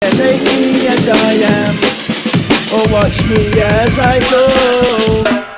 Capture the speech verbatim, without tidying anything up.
Take me as I am, or watch me as I go.